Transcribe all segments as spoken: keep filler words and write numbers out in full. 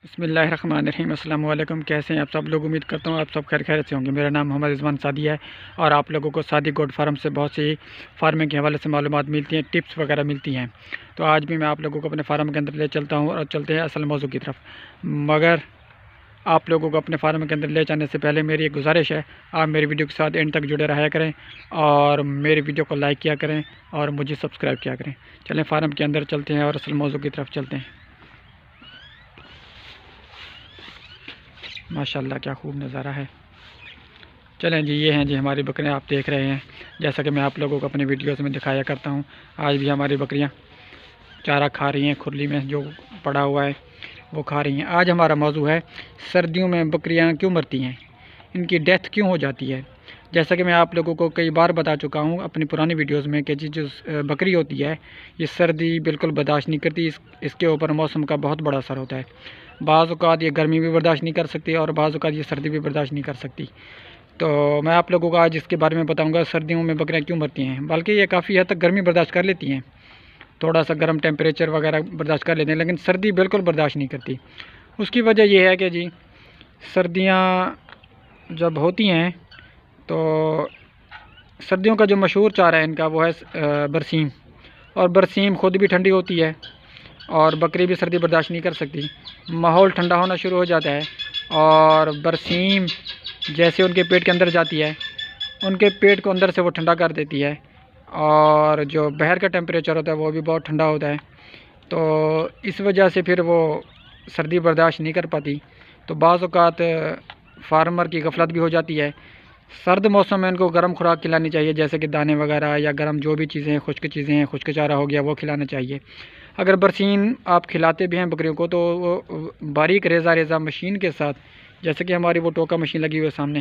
بسم اللہ الرحمن الرحیم۔ السلام علیکم، کیسے ہیں آپ سب لوگ؟ امید کرتا ہوں آپ سب خیر خیریت سے ہوں گے۔ میرا نام محمد رضوان سعدی ہے اور آپ لوگوں کو سعدی گوٹ فارم سے بہت سی فارمنگ کے حوالے سے معلومات ملتی ہیں، ٹپس وغیرہ ملتی ہیں۔ تو آج بھی میں آپ لوگوں کو اپنے فارم کے اندر لے چلتا ہوں اور چلتے ہیں اصل موضوع کی طرف۔ مگر آپ لوگوں کو اپنے فارم کے اندر لے جانے سے پہلے میری ایک گزارش ہے، آپ میری ویڈیو کے ساتھ اینڈ تک جڑے رہا کریں اور میری ویڈیو کو لائک کیا کریں اور مجھے سبسکرائب کیا کریں۔ چلیں فارم کے اندر چلتے ہیں اور اصل موضوع کی طرف چلتے ہیں۔ ماشاءاللہ کیا خوب نظارہ ہے۔ چلیں جی، یہ ہیں جی ہماری بکریاں، آپ دیکھ رہے ہیں جیسا کہ میں آپ لوگوں کو اپنی ویڈیوز میں دکھایا کرتا ہوں۔ آج بھی ہماری بکریاں چارہ کھا رہی ہیں، کھرلی میں جو پڑا ہوا ہے وہ کھا رہی ہیں۔ آج ہمارا موضوع ہے سردیوں میں بکریاں کیوں مرتی ہیں، ان کی ڈیتھ کیوں ہو جاتی ہے۔ جیسا کہ میں آپ لوگوں کو کئی بار بتا چکا ہوں اپنی پرانی ویڈیوز میں کہ جی جو بکری ہوتی ہے یہ سردی بالکل برداشت نہیں کرتی، اس اس کے اوپر موسم کا بہت بڑا اثر ہوتا ہے۔ بعض اوقات یہ گرمی بھی برداشت نہیں کر سکتی اور بعض اوقات یہ سردی بھی برداشت نہیں کر سکتی۔ تو میں آپ لوگوں کو آج اس کے بارے میں بتاؤں گا سردیوں میں بکریاں کیوں مرتی ہیں۔ بلکہ یہ کافی حد تک گرمی برداشت کر لیتی ہیں، تھوڑا سا گرم ٹیمپریچر وغیرہ برداشت کر لیتے ہیں، لیکن سردی بالکل برداشت نہیں کرتی۔ اس کی وجہ یہ ہے کہ جی سردیاں جب ہوتی ہیں تو سردیوں کا جو مشہور چارہ ہے ان کا وہ ہے برسیم، اور برسیم خود بھی ٹھنڈی ہوتی ہے اور بکری بھی سردی برداشت نہیں کر سکتی۔ ماحول ٹھنڈا ہونا شروع ہو جاتا ہے اور برسیم جیسے ان کے پیٹ کے اندر جاتی ہے ان کے پیٹ کو اندر سے وہ ٹھنڈا کر دیتی ہے، اور جو باہر کا ٹیمپریچر ہوتا ہے وہ بھی بہت ٹھنڈا ہوتا ہے، تو اس وجہ سے پھر وہ سردی برداشت نہیں کر پاتی۔ تو بعض اوقات فارمر کی غفلت بھی ہو جاتی ہے۔ سرد موسم میں ان کو گرم خوراک کھلانی چاہیے، جیسے کہ دانے وغیرہ یا گرم جو بھی چیزیں خشک چیزیں ہیں، خشک چارہ ہو گیا وہ کھلانا چاہیے۔ اگر برسیم آپ کھلاتے بھی ہیں بکریوں کو تو وہ باریک ریزہ ریزہ مشین کے ساتھ، جیسے کہ ہماری وہ ٹوکا مشین لگی ہوئی ہے سامنے،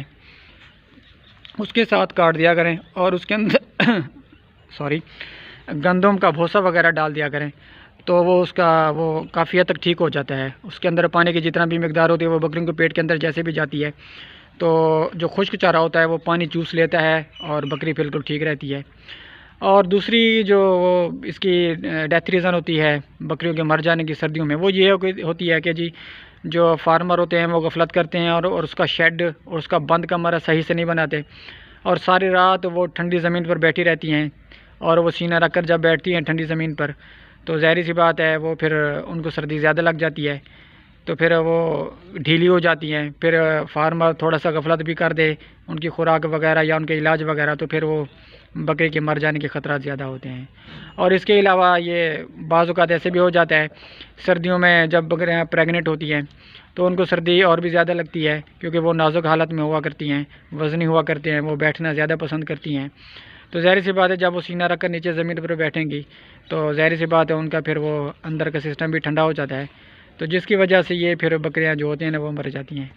اس کے ساتھ کاٹ دیا کریں اور اس کے اندر سوری گندم کا بھوسا وغیرہ ڈال دیا کریں، تو وہ اس کا وہ کافی حد تک ٹھیک ہو جاتا ہے۔ اس کے اندر پانی کی جتنا بھی مقدار ہوتی ہے وہ بکریوں کو پیٹ کے اندر جیسے بھی جاتی ہے، تو جو خشک چارہ ہوتا ہے وہ پانی چوس لیتا ہے اور بکری بالکل ٹھیک رہتی ہے۔ اور دوسری جو اس کی ڈیتھ ریزن ہوتی ہے بکریوں کے مر جانے کی سردیوں میں، وہ یہ ہوتی ہے کہ جی جو فارمر ہوتے ہیں وہ غفلت کرتے ہیں اور اور اس کا شیڈ اور اس کا بند کمرہ صحیح سے نہیں بناتے، اور ساری رات وہ ٹھنڈی زمین پر بیٹھی رہتی ہیں، اور وہ سینہ رکھ کر جب بیٹھتی ہیں ٹھنڈی زمین پر تو ظاہری سی بات ہے وہ پھر ان کو سردی زیادہ لگ جاتی ہے، تو پھر وہ ڈھیلی ہو جاتی ہیں۔ پھر فارمر تھوڑا سا غفلت بھی کر دے ان کی خوراک وغیرہ یا ان کے علاج وغیرہ، تو پھر وہ بکری کے مر جانے کے خطرات زیادہ ہوتے ہیں۔ اور اس کے علاوہ یہ بعض اوقات ایسے بھی ہو جاتا ہے سردیوں میں جب بکریاں پریگننٹ ہوتی ہیں تو ان کو سردی اور بھی زیادہ لگتی ہے، کیونکہ وہ نازک حالت میں ہوا کرتی ہیں، وزنی ہوا کرتے ہیں، وہ بیٹھنا زیادہ پسند کرتی ہیں، تو ظاہر سی بات ہے جب وہ سینہ رکھ کر نیچے زمین پر بیٹھیں گی تو ظاہر سی بات ہے ان کا پھر وہ اندر کا سسٹم بھی ٹھنڈا ہو جاتا ہے، تو جس کی وجہ سے یہ پھر بکریاں جو ہوتی ہیں نا وہ مر جاتی ہیں۔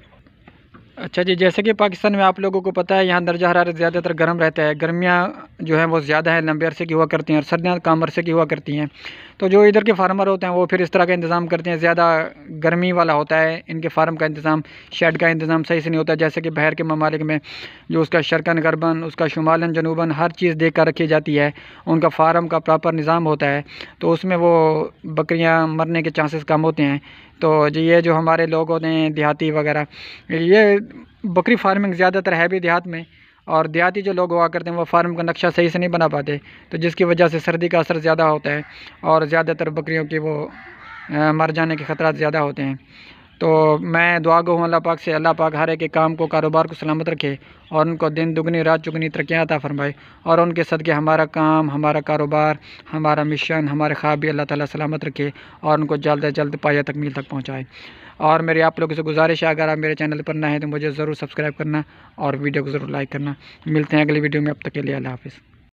اچھا جی، جیسے کہ پاکستان میں آپ لوگوں کو پتہ ہے یہاں درجہ حرارت زیادہ تر گرم رہتا ہے، گرمیاں جو ہیں وہ زیادہ ہیں، لمبے عرصے کی ہوا کرتی ہیں، اور سردیاں کم عرصے کی ہوا کرتی ہیں۔ تو جو ادھر کے فارمر ہوتے ہیں وہ پھر اس طرح کا انتظام کرتے ہیں، زیادہ گرمی والا ہوتا ہے ان کے فارم کا انتظام، شیڈ کا انتظام صحیح سے نہیں ہوتا، جیسے کہ باہر کے ممالک میں جو اس کا شرقاً غرباً، اس کا شمالاً جنوباً ہر چیز دیکھ کر رکھی جاتی ہے، ان کا فارم کا پراپر نظام ہوتا ہے، تو اس میں وہ بکریاں مرنے کے چانسز کم ہوتے ہیں۔ تو جی یہ جو ہمارے لوگ ہوتے ہیں دیہاتی وغیرہ، یہ بکری فارمنگ زیادہ تر ہے بھی دیہات میں، اور دیہاتی جو لوگ ہوا کرتے ہیں وہ فارم کا نقشہ صحیح سے نہیں بنا پاتے، تو جس کی وجہ سے سردی کا اثر زیادہ ہوتا ہے اور زیادہ تر بکریوں کی وہ مر جانے کے خطرات زیادہ ہوتے ہیں۔ تو میں دعا گو ہوں اللہ پاک سے، اللہ پاک ہر ایک کے کام کو، کاروبار کو سلامت رکھے اور ان کو دن دگنی رات چگنی ترقیاں عطا فرمائے، اور ان کے صدقے ہمارا کام، ہمارا کاروبار، ہمارا مشن، ہمارے خواب بھی اللہ تعالیٰ سلامت رکھے اور ان کو جلد از جلد پایہ تکمیل تک پہنچائے۔ اور میری آپ لوگوں سے گزارش ہے اگر آپ میرے چینل پر نہ ہیں تو مجھے ضرور سبسکرائب کرنا اور ویڈیو کو ضرور لائک کرنا۔ ملتے ہیں اگلی ویڈیو میں، اب تک کے لیے اللہ حافظ۔